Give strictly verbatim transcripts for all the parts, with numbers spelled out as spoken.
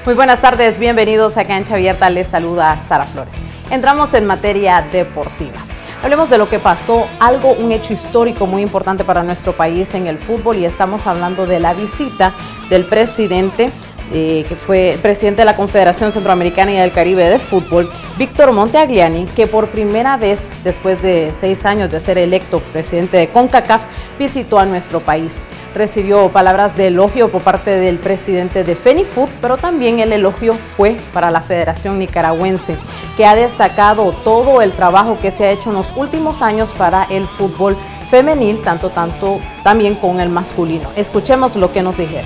Muy buenas tardes, bienvenidos a Cancha Abierta, les saluda Sara Flores. Entramos en materia deportiva. Hablemos de lo que pasó, algo, un hecho histórico muy importante para nuestro país en el fútbol, y estamos hablando de la visita del presidente, eh, que fue presidente de la Confederación Centroamericana y del Caribe de Fútbol, Víctor Monteagliani, que por primera vez, después de seis años de ser electo presidente de CONCACAF, visitó a nuestro país. Recibió palabras de elogio por parte del presidente de FENIFUT, pero también el elogio fue para la Federación Nicaragüense, que ha destacado todo el trabajo que se ha hecho en los últimos años para el fútbol femenil, tanto, tanto también con el masculino. Escuchemos lo que nos dijeron.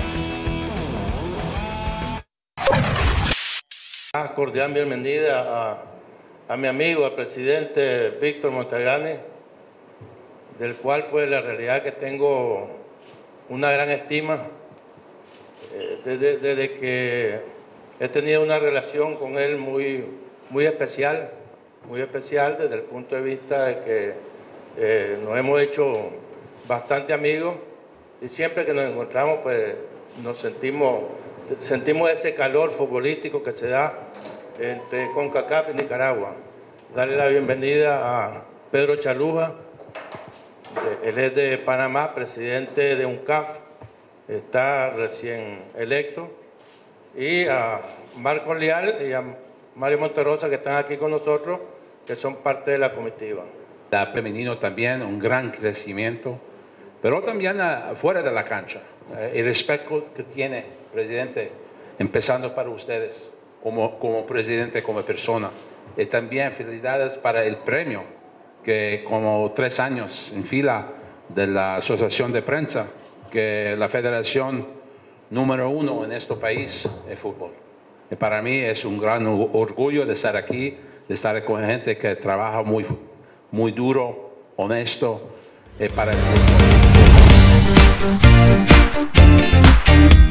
Cordial bienvenida a, a mi amigo, al presidente Víctor Monteagliani, del cual pues la realidad que tengo una gran estima, eh, desde, desde que he tenido una relación con él muy, muy especial, muy especial desde el punto de vista de que eh, nos hemos hecho bastante amigos y siempre que nos encontramos pues nos sentimos, sentimos ese calor futbolístico que se da entre CONCACAF y Nicaragua. Darle la bienvenida a Pedro Chaluja. Él es de Panamá, presidente de UNCAF, está recién electo, y a Marco Leal y a Mario Monterosa, que están aquí con nosotros, que son parte de la comitiva. La femenino también, un gran crecimiento, pero también fuera de la cancha. El respeto que tiene, presidente, empezando para ustedes, como, como presidente, como persona, y también felicidades para el premio, que como tres años en fila de la Asociación de Prensa, que la federación número uno en este país de fútbol. Y para mí es un gran orgullo de estar aquí, de estar con gente que trabaja muy, muy duro, honesto, eh, para el fútbol.